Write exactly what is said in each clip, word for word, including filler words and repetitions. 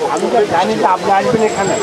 আমি তো জানি যে আপনি আসবেন এখানে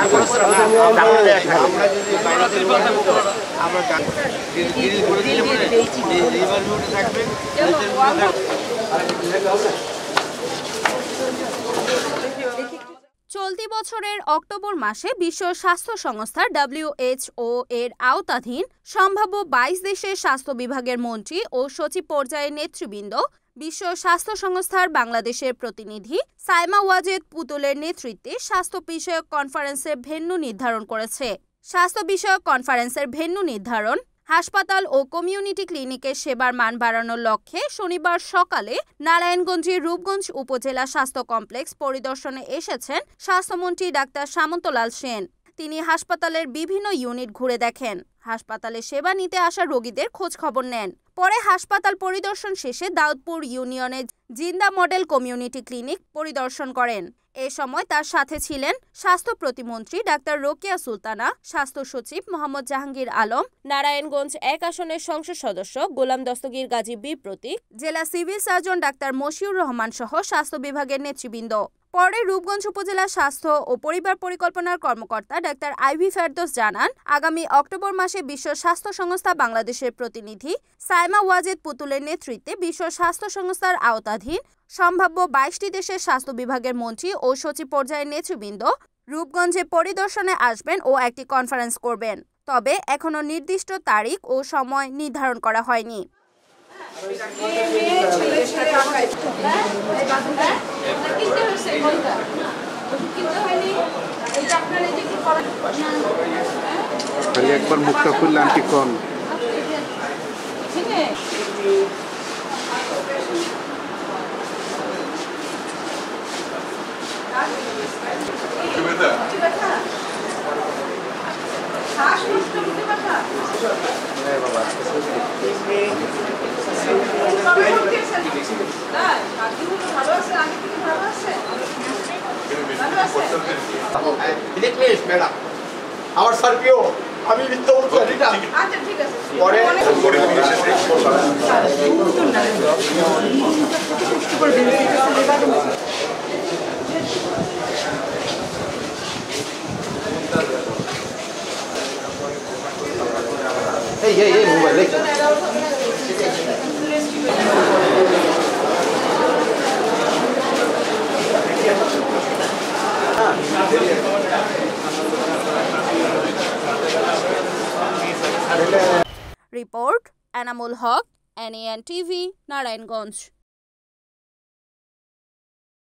চলতি বছরের অক্টোবর মাসে বিশ্ব স্বাস্থ্য সংস্থা ডব্লিউএইচও এর আওতাধীন সম্ভাব্য বাইশ দেশের স্বাস্থ্য বিভাগের মন্ত্রী ও সচিব পর্যায়ের নেতৃবৃন্দ বিশ্ব স্বাস্থ্য সংস্থার বাংলাদেশের প্রতিনিধি সাইমা ওয়াজেদ পুতুলের নেতৃত্বে স্বাস্থ্য বিষয়ক কনফারেন্সের ভেন্যু নির্ধারণ করেছে। স্বাস্থ্য বিষয়ক কনফারেন্সের ভেন্যু নির্ধারণ হাসপাতাল ও কমিউনিটি ক্লিনিকের সেবার মান বাড়ানোর লক্ষ্যে শনিবার সকালে নারায়ণগঞ্জের রূপগঞ্জ উপজেলা স্বাস্থ্য কমপ্লেক্স পরিদর্শনে এসেছেন স্বাস্থ্যমন্ত্রী ডাক্তার সামন্তলাল সেন। তিনি হাসপাতালের বিভিন্ন ইউনিট ঘুরে দেখেন, হাসপাতালে সেবা নিতে আসা রোগীদের খোঁজ খবর নেন। পরে হাসপাতাল পরিদর্শন শেষে দাউদপুর ইউনিয়নের জিন্দা মডেল কমিউনিটি ক্লিনিক পরিদর্শন করেন। এ সময় তার সাথে ছিলেন স্বাস্থ্য প্রতিমন্ত্রী ডাক্তার রোকেয়া সুলতানা, স্বাস্থ্য সচিব মোহাম্মদ জাহাঙ্গীর আলম, নারায়ণগঞ্জ এক আসনের সংসদ সদস্য গোলাম দস্তগীর গাজী বীর প্রতীক, জেলা civil surgeon doctor Moshiur Rahman সহ স্বাস্থ্য বিভাগের নেতৃবৃন্দ। পরে রূপগঞ্জ উপজেলা স্বাস্থ্য ও পরিবার পরিকল্পনার কর্মকর্তা ডাক্তার আইভি ফেরদৌস জানান, আগামী অক্টোবর মাসে বিশ্ব স্বাস্থ্য সংস্থা বাংলাদেশের প্রতিনিধি সাইমা ওয়াজেদ পুতুলের নেতৃত্বে বিশ্ব স্বাস্থ্য সংস্থার আওতাধীন সম্ভাব্য বাইশটি দেশের স্বাস্থ্য বিভাগের মন্ত্রী ও সচিব পর্যায়ের নেতৃবৃন্দ রূপগঞ্জে পরিদর্শনে আসবেন ও একটি কনফারেন্স করবেন। তবে এখনো নির্দিষ্ট তারিখ ও সময় নির্ধারণ করা হয়নি। একবার মুখটা খুললে আন্টি কোন আমার সার্পিও আমি মিথ্যা বলছি এটা আচ্ছা ঠিক আছে পরে এই এই এই mobile report Enamul Haque, NAN TV, Narayanganj.